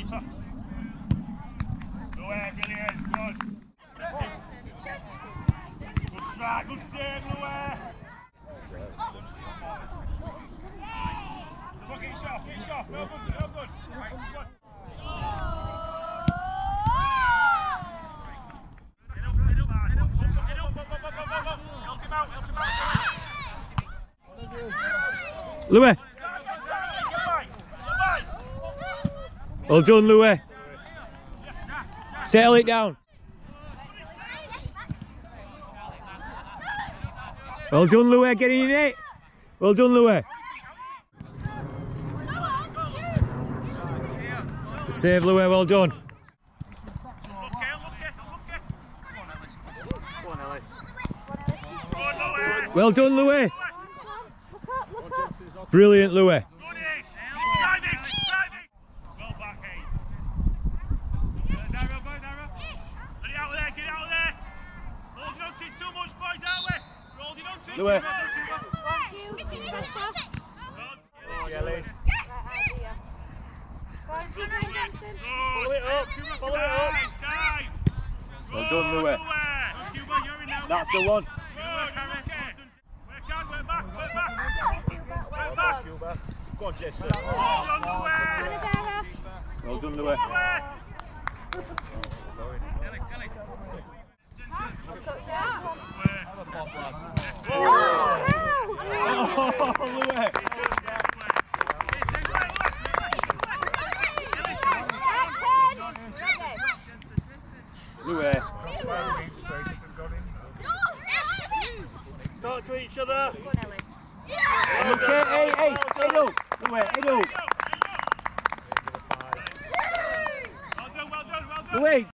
Brilliant, good. Good strike, good save, Louis. Look, get your shot, well good, well good. Right, good. Help him out, Louis. Well done, Louis. Settle it down. Well done, Louis, getting in it. Well done, Louis. Save, Louis, well done. Well done, Louis. Brilliant, Louis. Louis. Well done, Louis. That's the one. Go on, Jason. Well done, Louis. Louis. Talk to each other. Okay, hey, Edo. Louis, Edo. Well done, well done, well done. Louis.